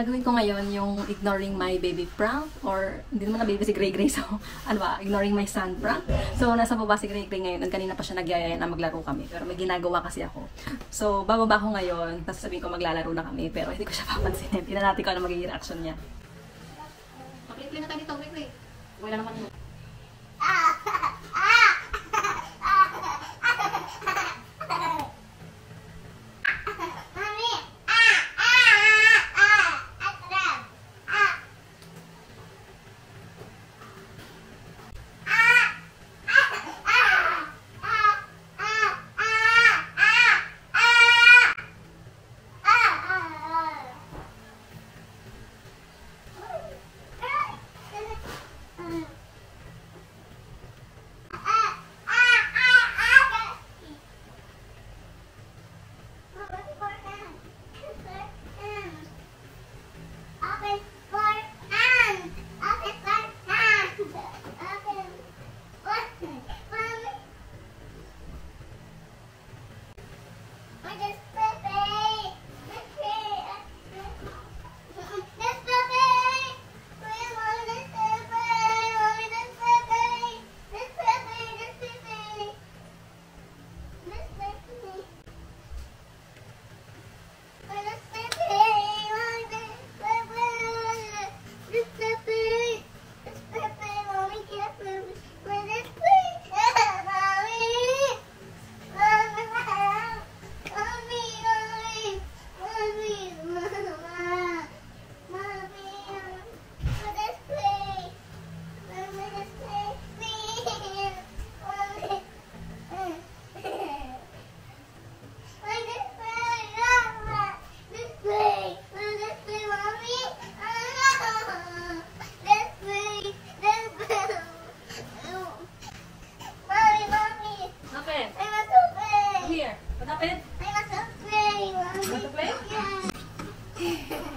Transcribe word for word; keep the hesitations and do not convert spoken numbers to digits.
gagawin ko ngayon yung ignoring my baby prank, or hindi naman na baby si Gray Gray, so ano ba, ignoring my son prank. So nasa baba si Gray Gray ngayon, at kanina pa siya nagyayaya na maglaro kami, pero may ginagawa kasi ako. So bababa ko ngayon, tapos sabihin ko maglalaro na kami, pero hindi ko siya papansinin. Tingnan natin kung ano magiging reaction niya. Okay, na tayo dito, Gray Gray. Wala naman mo. Here, what happened? I want to play. Want to play? Yeah.